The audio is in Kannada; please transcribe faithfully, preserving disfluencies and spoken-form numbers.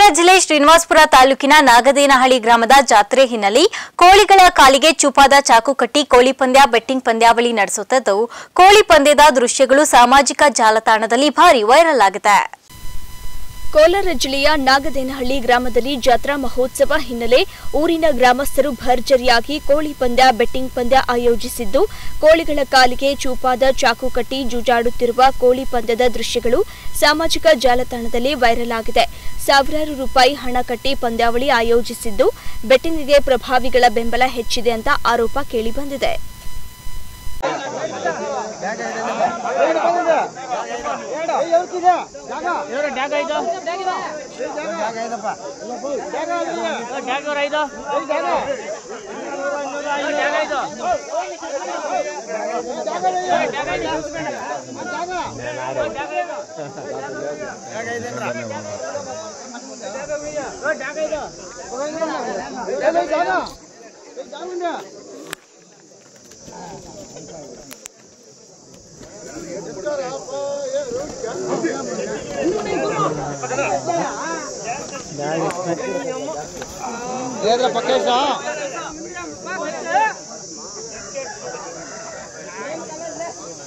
ಜಿಲ್ಲೆ ಶ್ರೀನಿವಾಸಪುರ ತಾಲೂಕಿನ ನಾಗದೇನಹಳ್ಳಿ ಗ್ರಾಮದ ಜಾತ್ರೆ ಹಿನ್ನೆಲೆ ಕೋಳಿಗಳ ಕಾಲಿಗೆ ಚೂಪಾದ ಚಾಕು ಕಟ್ಟಿ ಕೋಳಿ ಪಂದ್ಯ ಬೆಟ್ಟಿಂಗ್ ಪಂದ್ಯಾವಳಿ ನಡೆಸುತ್ತಿದ್ದು ಕೋಳಿ ಪಂದ್ಯದ ದೃಶ್ಯಗಳು ಸಾಮಾಜಿಕ ಜಾಲತಾಣದಲ್ಲಿ ಭಾರಿ ವೈರಲ್ ಆಗಿದೆ. ಕೋಲಾರ ಜಿಲ್ಲೆಯ ನಾಗದೇನಹಳ್ಳಿ ಗ್ರಾಮದಲ್ಲಿ ಜಾತ್ರಾ ಮಹೋತ್ಸವ ಹಿನ್ನೆಲೆ ಊರಿನ ಗ್ರಾಮಸ್ಥರು ಭರ್ಜರಿಯಾಗಿ ಕೋಳಿ ಪಂದ್ಯ ಬೆಟ್ಟಿಂಗ್ ಪಂದ್ಯ ಆಯೋಜಿಸಿದ್ದು ಕೋಳಿಗಳ ಕಾಲಿಗೆ ಚೂಪಾದ ಚಾಕು ಕಟ್ಟಿ ಜೂಜಾಡುತ್ತಿರುವ ಕೋಳಿ ಪಂದ್ಯದ ದೃಶ್ಯಗಳು ಸಾಮಾಜಿಕ ಜಾಲತಾಣದಲ್ಲಿ ವೈರಲ್ ಆಗಿದೆ. ಸಾವಿರಾರು ರೂಪಾಯಿ ಹಣ ಕಟ್ಟಿ ಪಂದ್ಯಾವಳಿ ಆಯೋಜಿಸಿದ್ದು ಬೆಟ್ಟಿಂಗ್ಗೆ ಪ್ರಭಾವಿಗಳ ಬೆಂಬಲ ಹೆಚ್ಚಿದೆ ಅಂತ ಆರೋಪ ಕೇಳಿಬಂದಿದೆ. ಪಕ್ಕೇಶ